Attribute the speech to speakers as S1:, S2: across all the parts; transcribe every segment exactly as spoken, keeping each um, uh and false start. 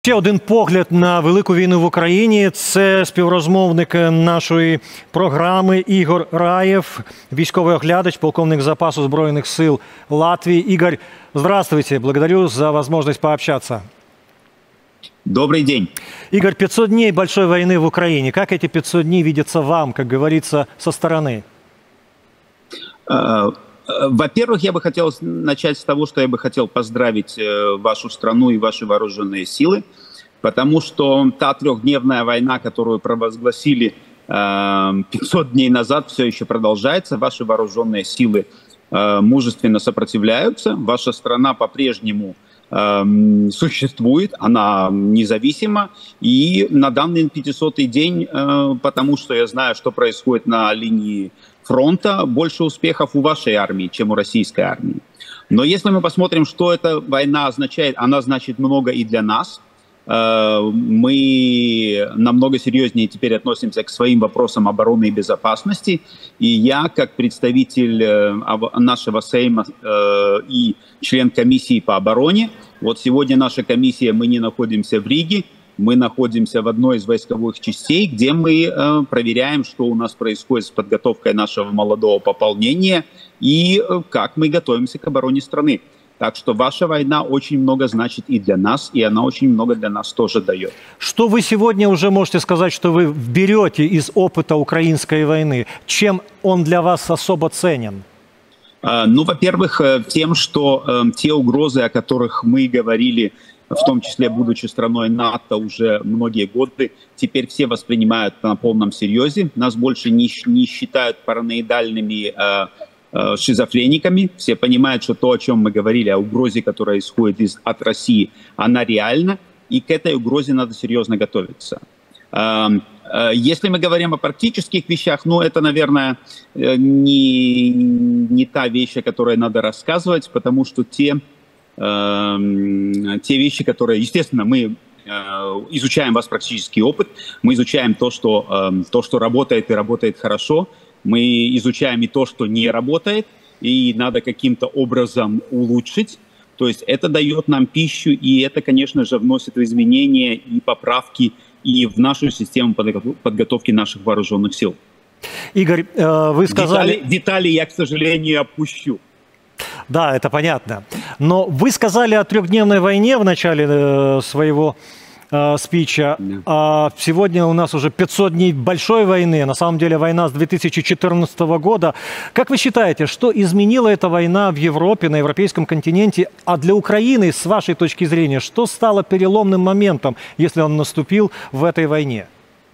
S1: Ще один погляд на велику війну в Україні. Це співрозмовник нашої програми Ігор Раєв, військовий оглядач, полковник запасу Збройных сил Латвии. Игорь, здравствуйте. Благодарю за возможность пообщаться.
S2: Добрый день.
S1: Игорь, пятьсот дней большой войны в Украине. Как эти пятьсот дней видятся вам, как говорится, со стороны?
S2: Во-первых, я бы хотел начать с того, что я бы хотел поздравить вашу страну и ваши вооруженные силы, потому что та трехдневная война, которую провозгласили пятьсот дней назад, все еще продолжается. Ваши вооруженные силы мужественно сопротивляются. Ваша страна по-прежнему существует, она независима. И на данный пятисотый день, потому что я знаю, что происходит на линии фронта, больше успехов у вашей армии, чем у российской армии. Но если мы посмотрим, что эта война означает, она значит много и для нас. Мы намного серьезнее теперь относимся к своим вопросам обороны и безопасности. И я, как представитель нашего Сейма и член комиссии по обороне, вот сегодня наша комиссия, мы не находимся в Риге, мы находимся в одной из войсковых частей, где мы э, проверяем, что у нас происходит с подготовкой нашего молодого пополнения и э, как мы готовимся к обороне страны. Так что ваша война очень много значит и для нас, и она очень много для нас тоже дает.
S1: Что вы сегодня уже можете сказать, что вы берете из опыта украинской войны? Чем он для вас особо ценен?
S2: Э, ну, во-первых, э, тем, что э, те угрозы, о которых мы говорили, в том числе будучи страной НАТО уже многие годы, теперь все воспринимают на полном серьезе. Нас больше не, не считают параноидальными э, э, шизофрениками. Все понимают, что то, о чем мы говорили, о угрозе, которая исходит из, от России, она реальна, и к этой угрозе надо серьезно готовиться. Э, э, если мы говорим о практических вещах, ну, это, наверное, не, не та вещь, о которой надо рассказывать, потому что те... те вещи, которые, естественно, мы изучаем ваш практический опыт, мы изучаем то, что, то, что работает и работает хорошо, мы изучаем и то, что не работает, и надо каким-то образом улучшить. То есть это дает нам пищу, и это, конечно же, вносит изменения и поправки и в нашу систему подготовки наших вооруженных сил.
S1: Игорь, вы сказали...
S2: Детали, детали я, к сожалению, опущу.
S1: Да, это понятно. Но вы сказали о трехдневной войне в начале э, своего э, спича. Yeah. А сегодня у нас уже пятьсот дней большой войны. На самом деле война с две тысячи четырнадцатого года. Как вы считаете, что изменила эта война в Европе, на европейском континенте? А для Украины, с вашей точки зрения, что стало переломным моментом, если он наступил в этой войне?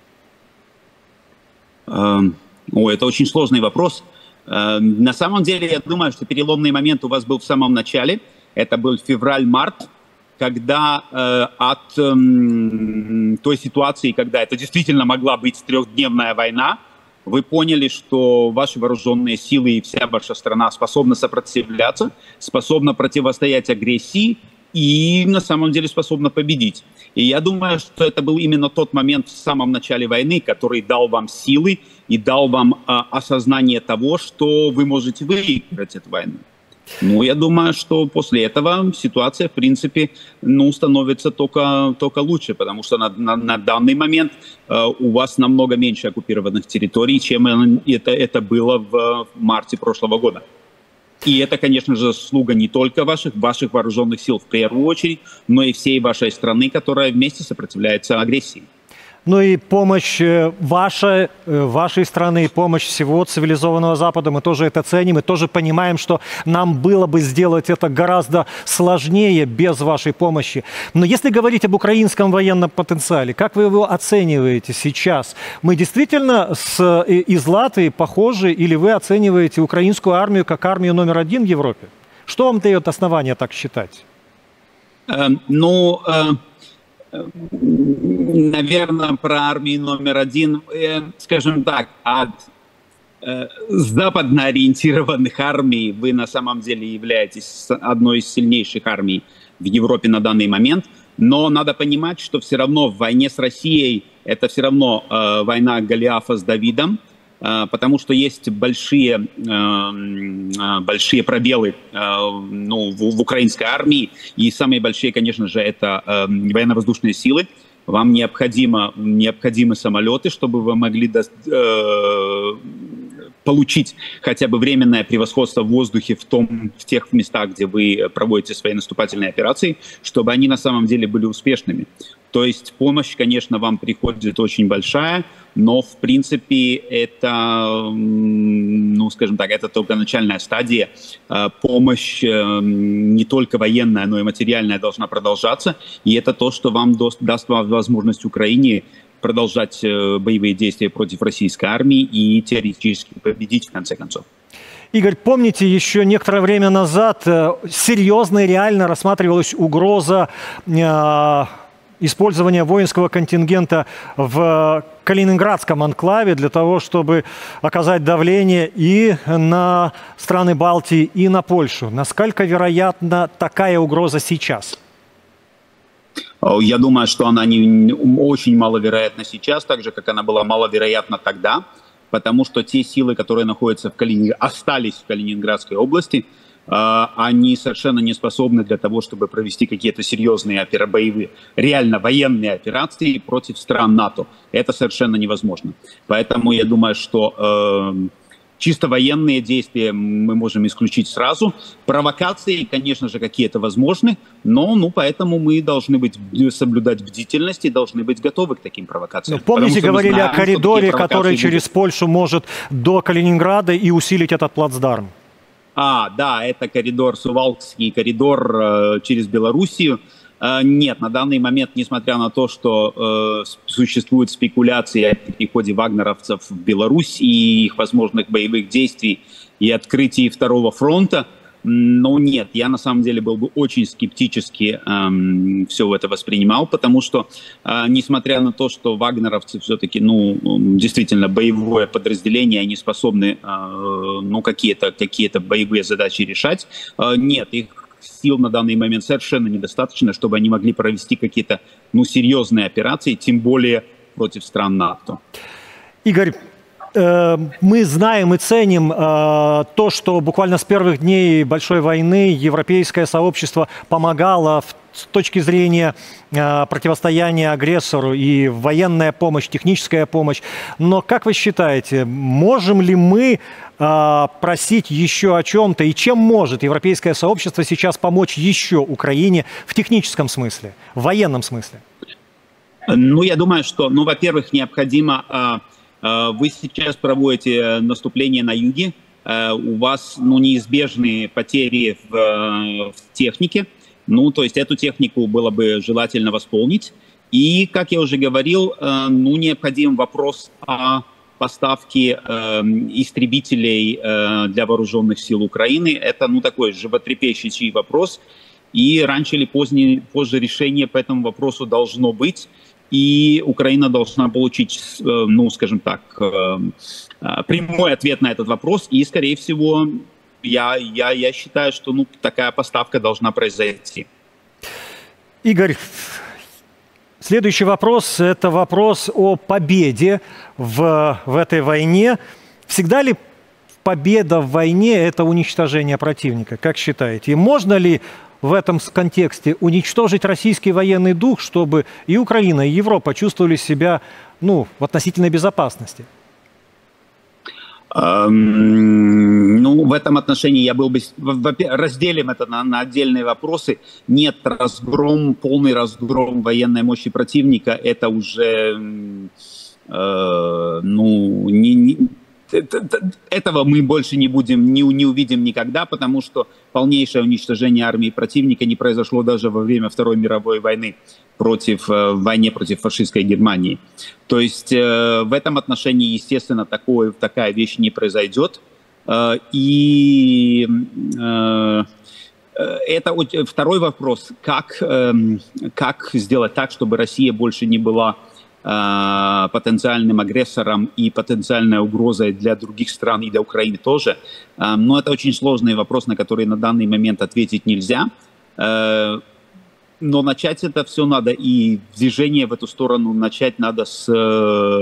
S2: Um, о, это очень сложный вопрос. На самом деле, я думаю, что переломный момент у вас был в самом начале. Это был февраль-март, когда э, от э, той ситуации, когда это действительно могла быть трехдневная война, вы поняли, что ваши вооруженные силы и вся ваша страна способны сопротивляться, способна противостоять агрессии и на самом деле способна победить. И я думаю, что это был именно тот момент в самом начале войны, который дал вам силы и дал вам э, осознание того, что вы можете выиграть эту войну. Ну, я думаю, что после этого ситуация, в принципе, ну, становится только, только лучше, потому что на, на, на данный момент э, у вас намного меньше оккупированных территорий, чем это, это было в марте прошлого года. И это, конечно же, заслуга не только ваших, ваших вооруженных сил в первую очередь, но и всей вашей страны, которая вместе сопротивляется агрессии.
S1: Ну и помощь вашей, вашей страны, помощь всего цивилизованного Запада, мы тоже это ценим и тоже понимаем, что нам было бы сделать это гораздо сложнее без вашей помощи. Но если говорить об украинском военном потенциале, как вы его оцениваете сейчас? Мы действительно с, из Латвии похожи, или вы оцениваете украинскую армию как армию номер один в Европе? Что вам дает основание так считать?
S2: Э, ну... Э... Наверное, про армию номер один, э, скажем так, от э, западно ориентированных армий вы на самом деле являетесь одной из сильнейших армий в Европе на данный момент. Но надо понимать, что все равно в войне с Россией это все равно э, война Голиафа с Давидом. потому что есть большие, большие пробелы ну, в, в украинской армии, и самые большие, конечно же, это военно-воздушные силы. Вам необходимо, необходимы самолеты, чтобы вы могли до, э, получить хотя бы временное превосходство в воздухе в, том, в тех местах, где вы проводите свои наступательные операции, чтобы они на самом деле были успешными. То есть помощь, конечно, вам приходит очень большая, но, в принципе, это, ну, скажем так, это только начальная стадия. Помощь не только военная, но и материальная должна продолжаться. И это то, что вам даст возможность Украине продолжать боевые действия против российской армии и теоретически победить, в конце концов.
S1: Игорь, помните, еще некоторое время назад серьезно и реально рассматривалась угроза э, использования воинского контингента в Калининградском анклаве для того, чтобы оказать давление и на страны Балтии, и на Польшу. Насколько вероятна такая угроза сейчас?
S2: Я думаю, что она не, очень маловероятна сейчас, так же, как она была маловероятна тогда, потому что те силы, которые находятся в Калининграде, остались в Калининградской области, они совершенно не способны для того, чтобы провести какие-то серьезные боевые, реально военные операции против стран НАТО. Это совершенно невозможно. Поэтому я думаю, что э, чисто военные действия мы можем исключить сразу. Провокации, конечно же, какие-то возможны, но ну, поэтому мы должны быть, соблюдать бдительность и должны быть готовы к таким провокациям.
S1: Ну, помните, говорили знаем, о коридоре, который
S2: будут.
S1: через Польшу может до Калининграда и усилить этот плацдарм?
S2: А, да, это коридор, Сувалкский коридор э, через Белоруссию. Э, нет, на данный момент, несмотря на то, что э, существуют спекуляции о переходе вагнеровцев в Беларусь и их возможных боевых действий и открытии второго фронта, но нет, я на самом деле был бы очень скептически эм, все это воспринимал, потому что, э, несмотря на то, что вагнеровцы все-таки, ну, действительно боевое подразделение, они способны, э, ну, какие-то какие-то боевые задачи решать, э, нет, их сил на данный момент совершенно недостаточно, чтобы они могли провести какие-то, ну, серьезные операции, тем более против стран НАТО.
S1: Игорь, мы знаем и ценим э, то, что буквально с первых дней большой войны европейское сообщество помогало в, с точки зрения э, противостояния агрессору, и военная помощь, техническая помощь. Но как вы считаете, можем ли мы э, просить еще о чем-то, и чем может европейское сообщество сейчас помочь еще Украине в техническом смысле, в военном смысле?
S2: Ну, я думаю, что, ну, во-первых, необходимо... Э, Вы сейчас проводите наступление на юге, у вас, ну, неизбежные потери в, в технике, ну, то есть эту технику было бы желательно восполнить. И, как я уже говорил, ну, необходим вопрос о поставке истребителей для вооруженных сил Украины. Это, ну, такой животрепещущий вопрос, и раньше или позднее, позже решение по этому вопросу должно быть. И Украина должна получить, ну, скажем так, прямой ответ на этот вопрос. И, скорее всего, я, я, я считаю, что, ну, такая поставка должна произойти.
S1: Игорь, следующий вопрос – это вопрос о победе в, в этой войне. Всегда ли победа в войне – это уничтожение противника? Как считаете? И можно ли в этом контексте уничтожить российский военный дух, чтобы и Украина, и Европа чувствовали себя, ну, в относительной безопасности?
S2: Um, ну, в этом отношении я был бы... Разделим это на, на отдельные вопросы. Нет, разгром, полный разгром военной мощи противника, это уже, э, ну, не... не этого мы больше не будем, не, не увидим никогда, потому что полнейшее уничтожение армии противника не произошло даже во время Второй мировой войны против, в войне против фашистской Германии. То есть э, в этом отношении, естественно, такое, такая вещь не произойдет. Э, и э, это второй вопрос, как, э, как сделать так, чтобы Россия больше не была потенциальным агрессором и потенциальной угрозой для других стран и для Украины тоже. Но это очень сложный вопрос, на который на данный момент ответить нельзя. Но начать это все надо, и движение в эту сторону начать надо с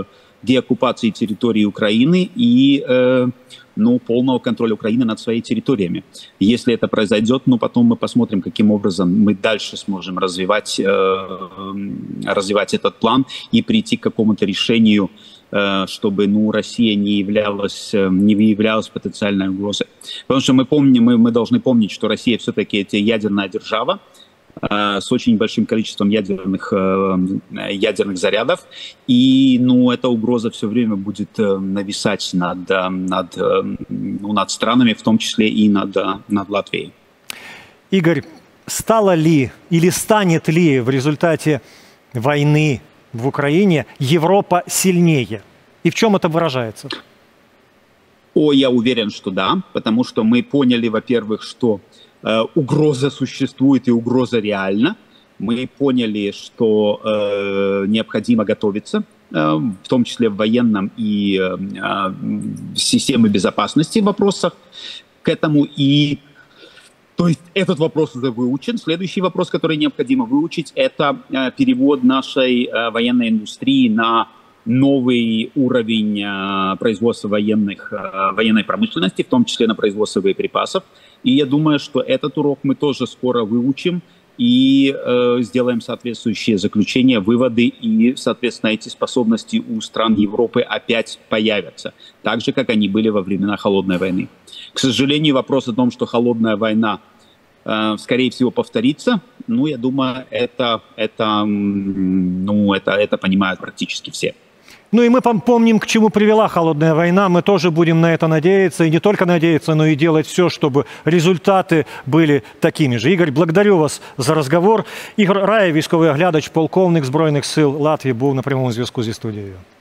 S2: деоккупации территории Украины и э, ну, полного контроля Украины над своими территориями. Если это произойдет, ну, потом мы посмотрим, каким образом мы дальше сможем развивать, э, развивать этот план и прийти к какому-то решению, э, чтобы ну, Россия не являлась, не являлась потенциальной угрозой. Потому что мы, помним, мы, мы должны помнить, что Россия все-таки это ядерная держава, с очень большим количеством ядерных, ядерных зарядов. И ну, эта угроза все время будет нависать над, над, ну, над странами, в том числе и над, над Латвией.
S1: Игорь, стало ли или станет ли в результате войны в Украине Европа сильнее? И в чем это выражается?
S2: О, я уверен, что да, потому что мы поняли, во-первых, что угроза существует и угроза реальна. Мы поняли, что э, необходимо готовиться, э, в том числе в военном и э, в системе безопасности вопросах к этому. И то есть этот вопрос уже выучен. Следующий вопрос, который необходимо выучить, это э, перевод нашей э, военной индустрии на новый уровень э, производства военных, э, военной промышленности, в том числе на производство боеприпасов. И я думаю, что этот урок мы тоже скоро выучим и э, сделаем соответствующие заключения, выводы, и, соответственно, эти способности у стран Европы опять появятся, так же, как они были во времена Холодной войны. К сожалению, вопрос о том, что Холодная война, э, скорее всего, повторится, ну, я думаю, это, это, ну, это, это понимают практически все.
S1: Ну и мы помним, к чему привела Холодная война. Мы тоже будем на это надеяться. И не только надеяться, но и делать все, чтобы результаты были такими же. Игорь, благодарю вас за разговор. Ігор Рая, військовий оглядач, полковник Збройних сил Латвії, був на прямому зв'язку зі студією.